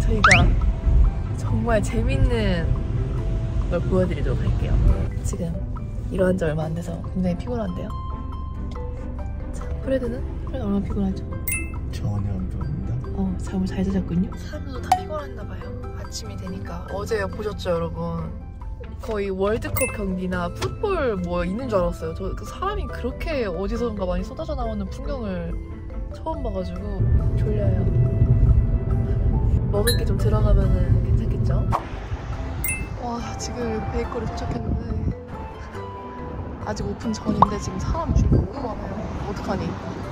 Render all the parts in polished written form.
저희가 정말 재밌는 걸 보여드리도록 할게요. 지금 일어난 지 얼마 안 돼서 굉장히 피곤한데요. 자, 프레드는 얼마나 피곤하죠? 전혀 안 피곤합니다. 잠을 잘 자셨군요. 사람들도 다 피곤했나봐요. 아침이 되니까. 어제 보셨죠, 여러분? 거의 월드컵 경기나 풋볼 뭐 있는 줄 알았어요. 저 그 사람이 그렇게 어디선가 많이 쏟아져 나오는 풍경을 처음 봐가지고 졸려요. 먹을 게 좀 들어가면은 괜찮겠죠? 와, 지금 베이커리 도착했는데 아직 오픈 전인데 지금 사람 줄 너무 많아요. 어떡하니?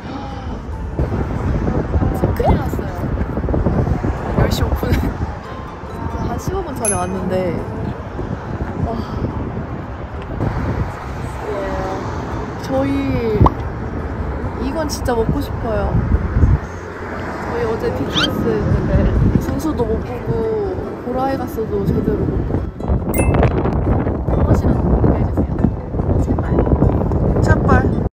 지금 큰일 났어요. 10시 오픈. 한 15분 전에 왔는데 와. 저희 이건 진짜 먹고 싶어요. 저희 어제 BTS 때문에 분수도 못 보고 보라에가스도 제대로 못 보고. 한 번씩은 먹게 해주세요. 제발. 제발.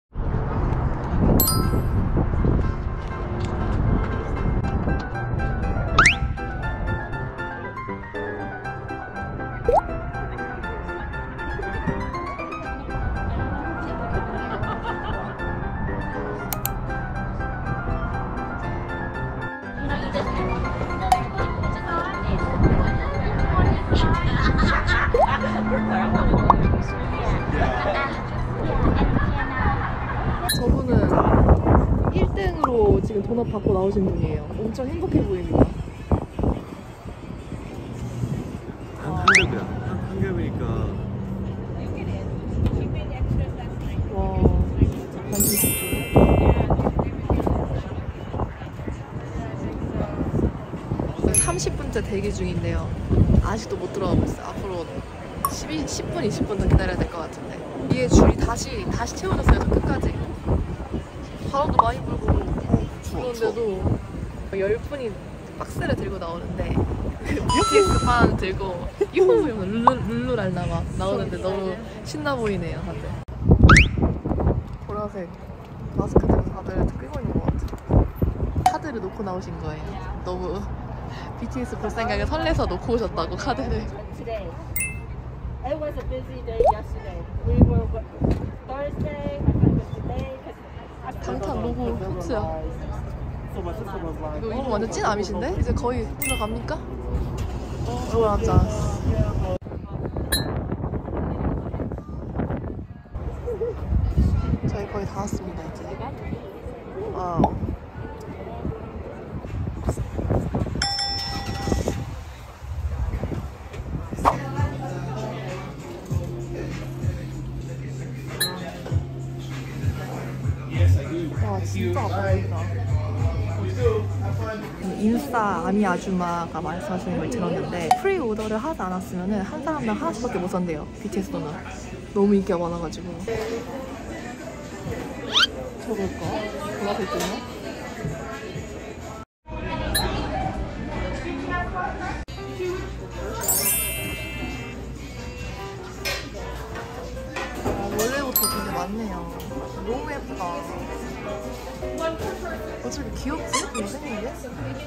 저분은 1등으로 지금 돈업 받고 나오신 분이에요. 엄청 행복해 보입니다. 한 겹이야. 한 겹이니까. 와, 반지 30분째 대기 중인데요. 아직도 못 들어가고 있어요. 앞으로 10분, 20분 더 기다려야 될 것 같은데. 이게 줄이 다시 채워졌어요. 저 끝까지. 바람도 많이 불고 그런데도 10분이 박스를 들고 나오는데 BTS 판 들고 유후 룰루랄라 막 나오는데 너무 신나 보이네요, 다들. 보라색 마스크들 다들 끼고 있는 것 같아요. 카드를 놓고 나오신 거예요. 너무 BTS 볼 생각에 설레서 놓고 오셨다고, 카드를. It was a busy day yesterday. We were Thursday, today. 방탄 로고 포츠야. 이거 완전 찐 아미신데? 이제 거의 들어갑니까? 이거 완전. 저희 거의 다 왔습니다 이제. 와, 진짜 아파보이다. 인싸 아미 아줌마가 말씀하시는 걸 들었는데 프리오더를 하지 않았으면 한 사람당 하나씩밖에 못 산대요. BTS 돈은 너무 인기가 많아가지고. 저걸까? 보라색 있나? 원래부터 되게 많네요. 너무 예쁘다. 어떻게 귀엽지? 이거 생긴 게?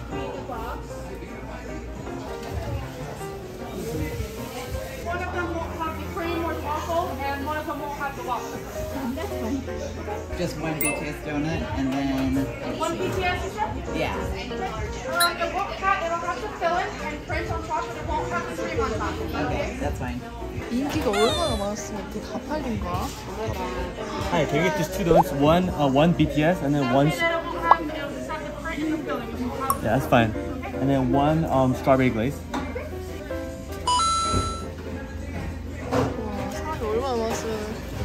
One of them won't have the cream or waffle, and one of them won't have the waffle. Just one BTS donut and then One BTS, you said? yeah. It'll have the filling and crunch on top, but it won't have the cream on top. Okay, that's fine. 인기가 얼마나 많았으면 이렇게 다 팔린 거야? Hi, can you get just two donuts? One BTS and then one. Yeah, that's fine. And then one strawberry glaze. 와, 사람이 얼마나 많았으면.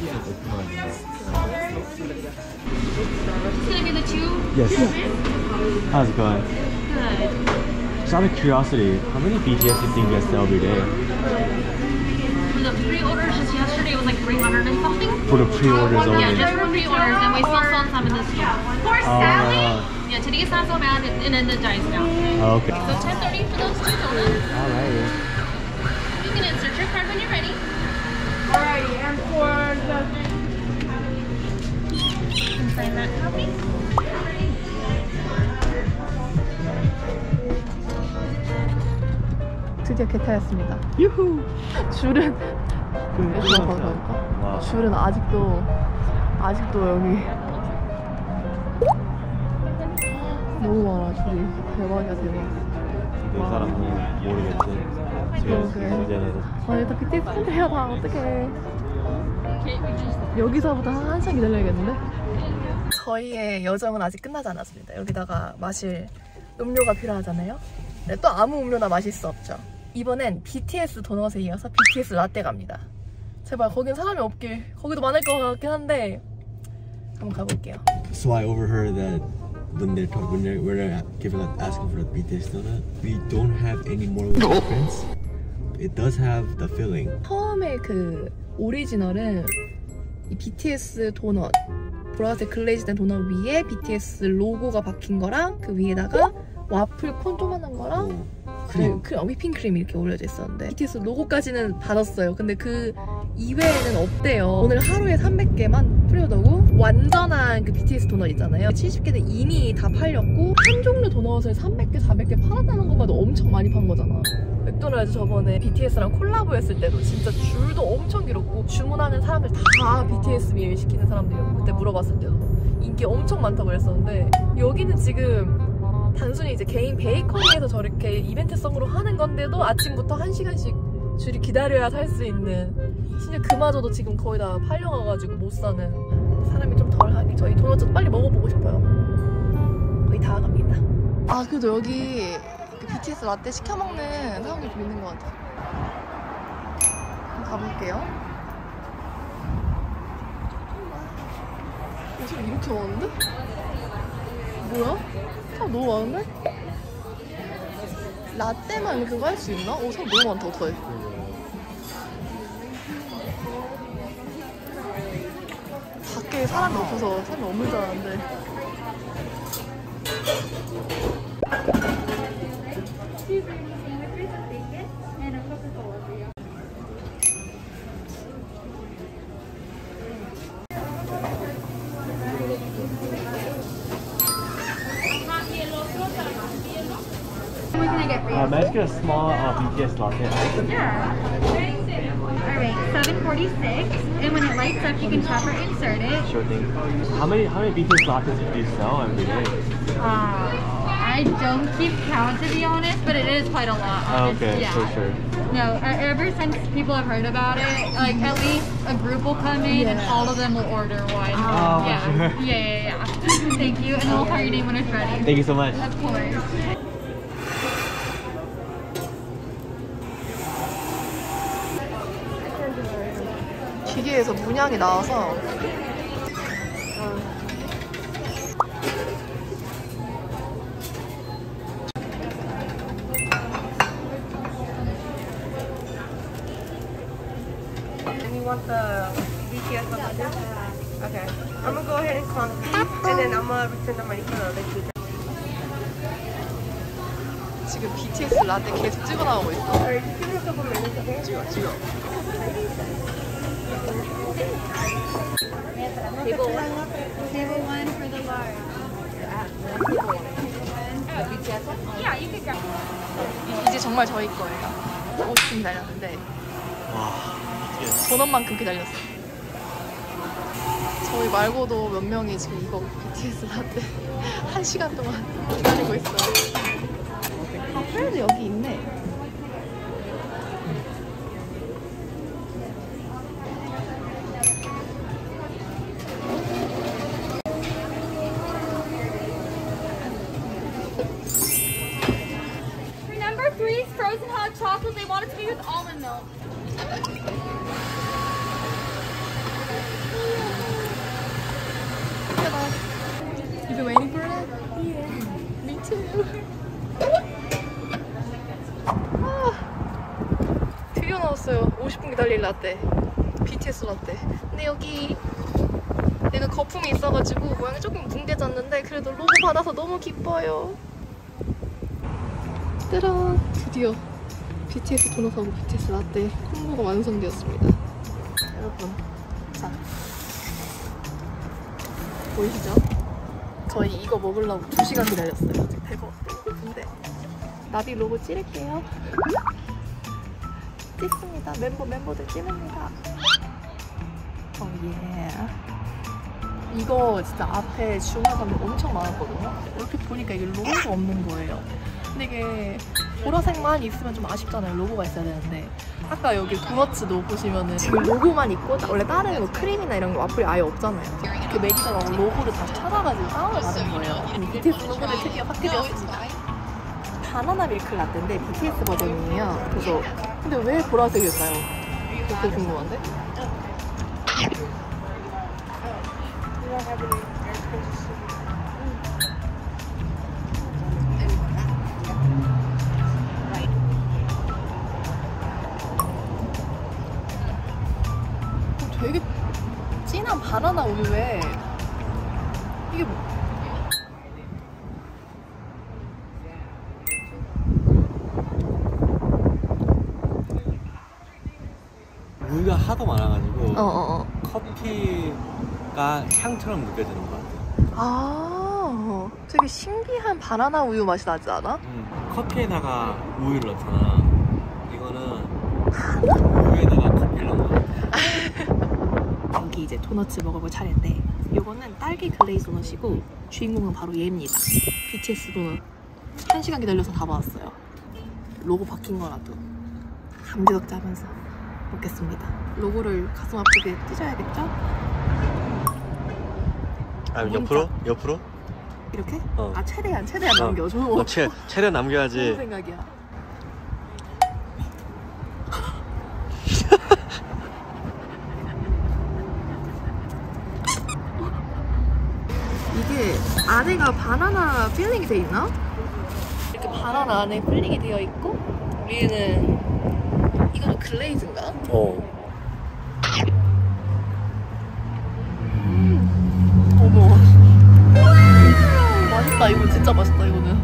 It's gonna be the two. Yes. How's it going? Good. Just out of curiosity, how many BTS do you think you guys sell every day? The pre-orders just yesterday was like 300 and something. For the pre-orders only? Yeah, just for pre-orders, and we still sold some in the store. For Sally? Yeah, today's not so bad, and then it dies down. Oh, okay. So 10:30 for those two donuts. Alrighty. You can insert your card when you're ready. Alrighty, and for the... You can sign that copy. 드디어 개타였습니다. 유후. 줄은 여기서 걸어볼까? 줄은 아직도 여기 너무 많아. 줄이 대박이야 대박. 이 사람은 모르겠지. 그러게. 아니 다 BTS야 다 어떡해. 여기서부터 한참 기다려야겠는데? 저희의 여정은 아직 끝나지 않았습니다. 여기다가 마실 음료가 필요하잖아요. 네, 또 아무 음료나 마실 수 없죠. 이번엔 BTS 도넛에 이어서 BTS 라떼 갑니다. 제발 거긴 사람이 없길. 거기도 많을 것 같긴 한데 한번 가볼게요. So I overheard that when they're asking for the BTS donut, we don't have any more with our friends. It does have the filling. 처음에 그 오리지널은 이 BTS 도넛 보라색 글레이즈된 도넛 위에 BTS 로고가 박힌 거랑 그 위에다가 와플 콘 조그만한 거랑 휘핑크림 이렇게 올려져 있었는데 BTS 로고까지는 받았어요. 근데 그 이외에는 없대요. 오늘 하루에 300개만 프리오더고 완전한 그 BTS 도넛 있잖아요. 70개는 이미 다 팔렸고 한 종류 도넛을 300개, 400개 팔았다는 것만도 엄청 많이 판 거잖아. 맥도날드 저번에 BTS랑 콜라보 했을 때도 진짜 줄도 엄청 길었고 주문하는 사람들 다 BTS 메일 시키는 사람들이었고 그때 물어봤을 때도 인기 엄청 많다고 그랬었는데 여기는 지금 단순히 이제 개인 베이커리에서 저렇게 이벤트성으로 하는 건데도 아침부터 1시간씩 줄이 기다려야 살 수 있는 심지어 그마저도 지금 거의 다 팔려가가지고 못 사는 사람이 좀 덜하게 저희 도넛 좀 빨리 먹어보고 싶어요. 거의 다 갑니다. 아 그래도 여기 BTS 라떼 시켜먹는 사람들이 좀 있는 것 같아요. 한번 가볼게요. 사람 이렇게 많은데? 뭐야? 사람 너무 많은데? 라떼만 그거 할 수 있나? 오 사람 너무 많다. 어떡해. 밖에 사람이 없어서 사람이 없는 줄 알았는데 May I just get a small BTS latte? Yeah. Alright, 746. And when it lights up, you can tap or insert it. Sure thing. How many BTS lattes do you sell every day? I don't keep count, to be honest, but it is quite a lot. Oh, okay, yeah. for sure. No, ever since people have heard about it, like at least a group will come in and all of them will order one. Oh, yeah. for sure. Yeah. Thank you, and then we'll call your name when it's ready. Thank you so much. Of course. 기계에서 문양이 나와서 And you want the BTS number too? Okay. I'm gonna go ahead and contact you, and then I'm gonna return the money for the other two. 지금 BTS 라떼 계속 찍어 나오고 있어. Alright, just give me a couple minutes, okay? 찍어. Table one for the bar. Yeah, you can grab it. 이제 정말 저희 거예요. 50분 기다렸는데 본원만큼 기다렸어. 저희 말고도 몇 명이 지금 이거 BTS 라떼 1시간 동안 기다리고 있어요. 아, 프레드 여기 있네. For number 3's frozen hot chocolate, they want it to be with almond milk. You've been waiting for it? Yeah. Me too. 드디어 나왔어요. 50분 기다릴 라떼. BTS 라떼. 근데 여기 내가 거품이 있어가지고 모양이 조금 뭉개졌는데 그래도 로고 받아서 너무 기뻐요. 짜란! 드디어 BTS 도넛하고 BTS 라떼 콤보가 완성되었습니다. 여러분, 자 보이시죠? 저희 이거 먹으려고 2시간 기다렸어요. 대박. 근데 나비 로고 찌를게요. 찍습니다. 멤버들 찍습니다. 예. 이거 진짜 앞에 주문한 사람들 엄청 많았거든요. 이렇게 보니까 이게 로고가 없는 거예요. 근데 이게 보라색만 있으면 좀 아쉽잖아요. 로고가 있어야 되는데. 아까 여기 도너츠도 보시면은 지금 로고만 있고 원래 다른 뭐 크림이나 이런 거 와플이 아예 없잖아요. 이렇게 매기더라고 로고를 다시 찾아가지고 다운을 받은 거예요. BTS 로고를 드디어 받게 되었습니다. 바나나 밀크 라떼인데 BTS 버전이에요. 그래서 근데 왜 보라색일까요? 그게 궁금한데? 되게 진한 바나나 우유에 이게 뭐? 우유가 하도 많아가지고 커피가 향처럼 느껴지는 것 같아요. 아, 되게 신기한 바나나 우유 맛이 나지 않아? 커피에다가 우유를 넣잖아. 이거는 우유에다가 커피를 넣은 것 같아. 여기 이제 도너츠 먹어볼 차례인데 이거는 딸기 글레이즈 도넛이고 주인공은 바로 얘입니다. BTS 도넛 1시간 기다려서 다 받았어요. 로고 바뀐 거라도 감지덕지 하면서 먹겠습니다. 로고를 가슴 아프게 찢어야겠죠? 아, 옆으로? 이렇게? 어. 아 최대한 남겨줘. 최대한 남겨야지. 좋은 생각이야. 이게 안에가 바나나 필링이 돼 있나? 이렇게 바나나 안에 필링이 되어 있고 위에는 이거는 글레이즈인가? 어머 맛있다. 이거 진짜 맛있다. 이거는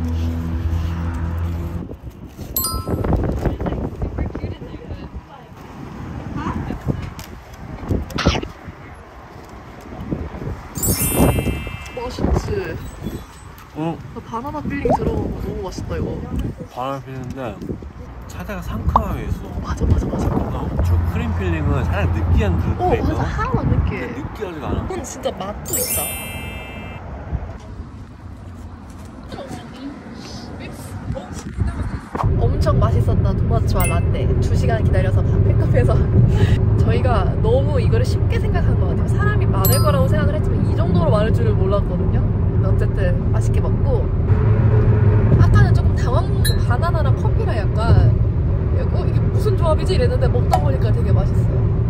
맛있지? 응. 바나나 필링 들어간 거 너무 맛있다. 이거 바나나 필링인데 차다가 상큼하게 있어. 맞아. 저 크림 필링은 살짝 느끼한 그 플레이거. 맞아. 하나만 느끼해. 느끼하지가 않아. 이건 진짜 맛도 있다. 엄청 맛있었던 도너츠와 라떼 2시간 기다려서 다 픽업해서 저희가 너무 이거를 쉽게 생각한 것 같아요. 사람이 많을 거라고 생각을 했지만 이 정도로 많을 줄은 몰랐거든요. 근데 어쨌든 맛있게 먹고 아까는 조금 바나나랑 커피랑 약간 이게 무슨 조합이지? 이랬는데 먹다 보니까 되게 맛있어요.